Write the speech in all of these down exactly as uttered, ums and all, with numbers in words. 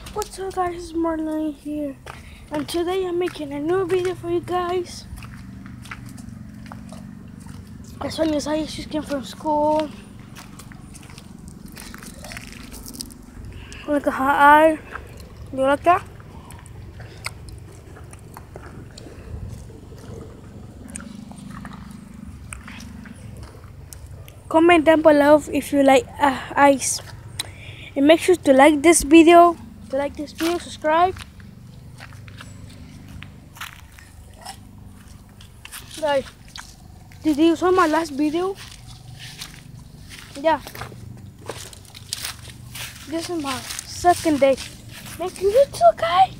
What's up guys, it's Marlene here, and today I'm making a new video for you guys. As soon as I just came from school, look at her eye, you like that? Comment down below if you like uh, ice, and make sure to like this video, to like this video, subscribe. Guys, did you saw my last video? Yeah. This is my second day making YouTube, guys.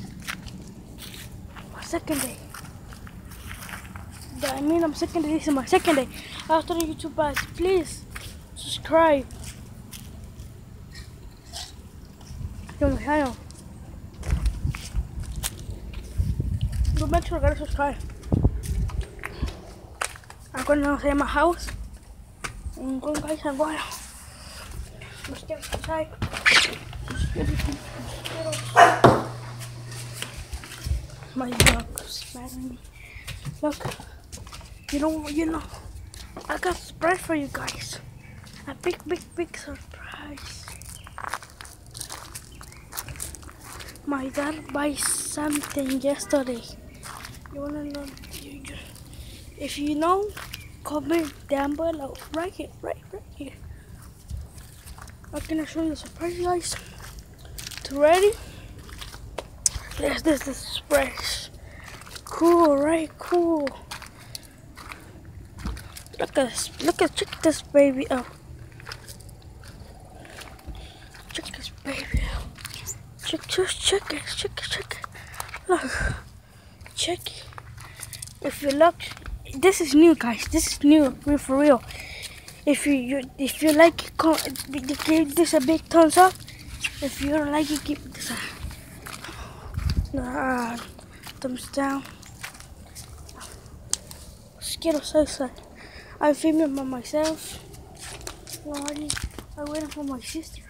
My second day. Yeah, I mean, I'm second day. This is my second day. After YouTube, guys, please subscribe to my channel. Do make sure you gotta subscribe. I'm gonna say my house. I'm going, guys. I'm going. Let's get inside. My dog's mad at me. Look, you know, you know, I got a surprise for you guys. A big, big, big surprise. My dad buy something yesterday. You wanna know? You, you, if you know, comment down below. Right here, right, right here. I'm gonna show you the surprise, guys. You ready? Yes, this is the surprise. Cool, right? Cool. Look at this. Look at check this baby out. Check this baby out. Check, just check it. Check it. Check it. Look. Check it. If you look, this is new, guys. This is new, real for real. If you, you if you like it, give this a big thumbs up. If you don't like it, give this a uh, thumbs down. Skittles so sad. I'm filming by myself. Already, I'm waiting for my sister.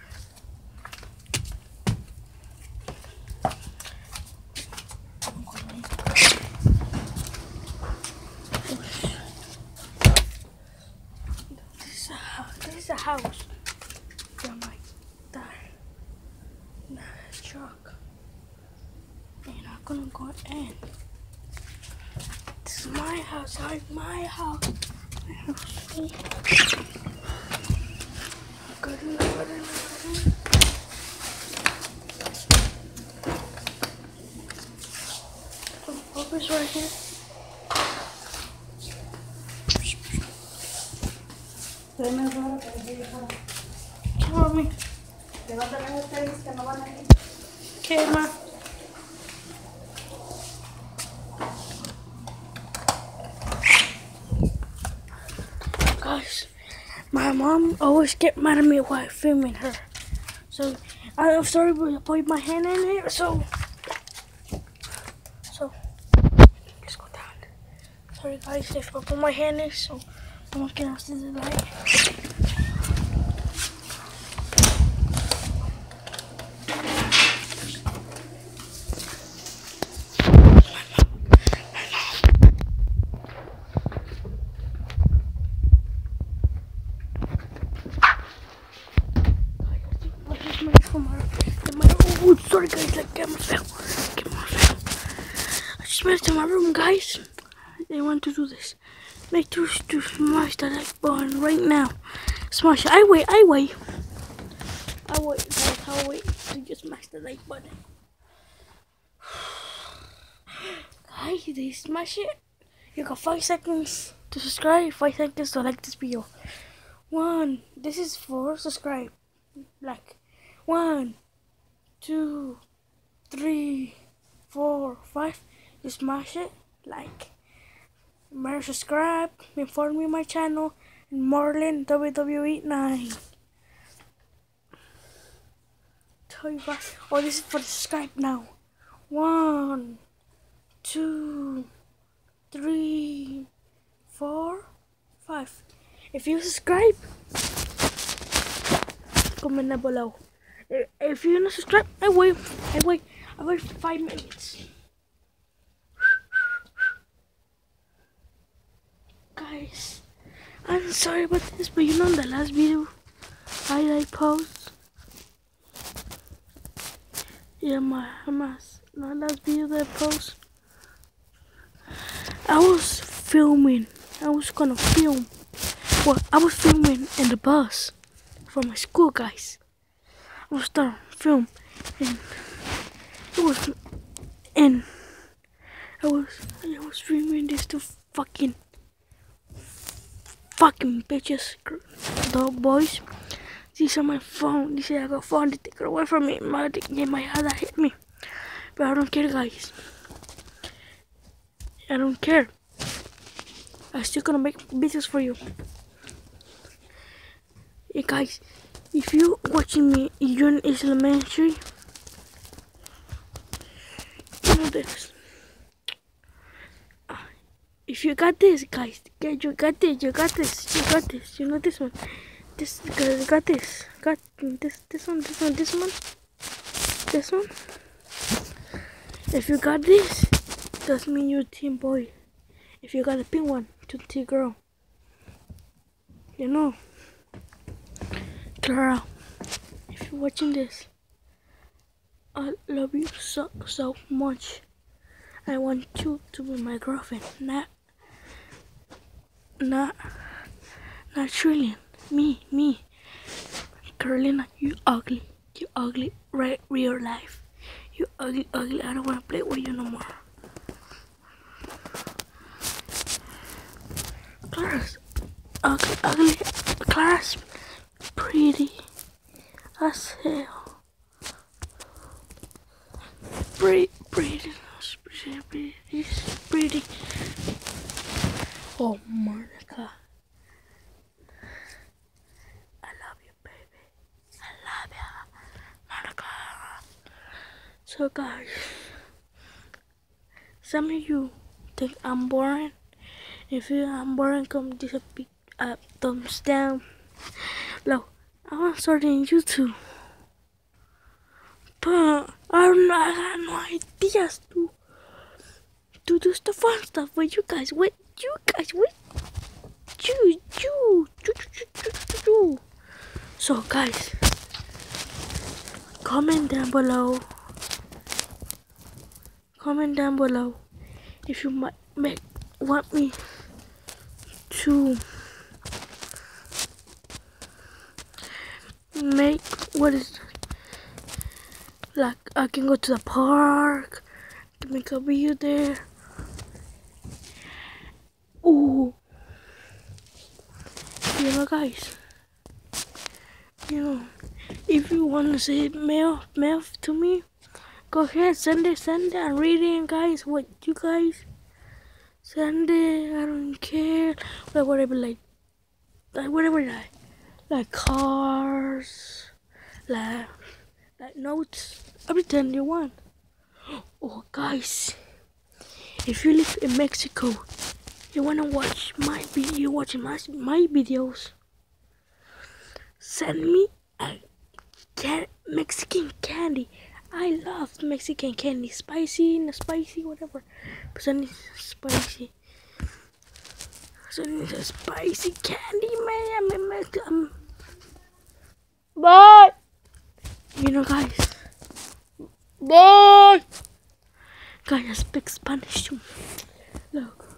This is a house. This is a house. Yeah, my dad. In a truck. And I'm gonna go in. This is my house. Like my house. My house. Good enough, good enough, good enough. Some puppies right here. Come on, me. Okay, ma. Guys, my mom always get mad at me while filming her. So I'm sorry, but I put my hand in here. So, so let's go down. Sorry, guys, if I put my hand in, so I'm gonna see the light. Oh, sorry guys, the camera fell. Camera fell. I just made it to my room, guys. I want to do this. Make sure to smash the like button right now. Smash it. I wait, I wait. I wait, guys. I'll wait to just smash the like button. Guys, did you smash it? You got five seconds to subscribe, five seconds to like this video. One. This is for subscribe. Like. One. Two, three, four, five. You smash it, like, remember subscribe, inform me my channel, and Marlin W W E nine. Tell you guys, oh, this is for the subscribe now. One, two, three, four, five. If you subscribe, comment down below. If you're not subscribed, I wait. I wait. I wait five minutes. Guys, I'm sorry about this, but you know the last video I like post. Yeah, my my my last video that I post. I was filming. I was gonna film. Well, I was filming in the bus from my school, guys. I was starting to film, and it was, and I was, I was filming these two fucking, fucking bitches, the boys. These are my phone. They say I got phone. They take it away from me. My, they might have that hit me, but I don't care, guys. I don't care. I'm still gonna make videos for you. Hey guys, if you're watching me, you're in elementary, you know this. Uh, if you got this, guys, get you got this, you got this, you got this, you know this one. This guys got this, got this, this one, this one, this one, this one. If you got this, that means you're team boy. If you got a pink one, to team girl. You know, Clara, if you're watching this, I love you so so much. I want you to be my girlfriend, not, not, not Trillian. Me, me, Carolina, you ugly, you ugly, right, real life, you ugly, ugly. I don't wanna play with you no more. Clara's ugly, ugly. Clara's pretty as hell. Pretty, pretty, pretty, pretty, pretty. Oh, Monica. So guys, some of you think I'm boring. If you I'm boring, come this a big uh, thumbs down. Look, I want to start in YouTube, but I don't know. I got no ideas to to do the fun stuff with you guys. With you guys, with you, you, you, you, you, you. So guys, comment down below. Comment down below if you might make want me to make what is like I can go to the park, can make a video there. Ooh, you know, guys. You know, if you want to say mail mail to me, go ahead, send it, send it. I'm reading, guys. What you guys send it? I don't care. Like whatever, like, like whatever, like, like cars, like, like notes, everything you want. Oh, guys, if you live in Mexico, you wanna watch my video, watching my my videos, send me a can Mexican candy. I love Mexican candy, spicy, no spicy, whatever. But send me spicy. Send me a spicy candy, man. Um, but you know, guys, but guys, I speak Spanish too. Look.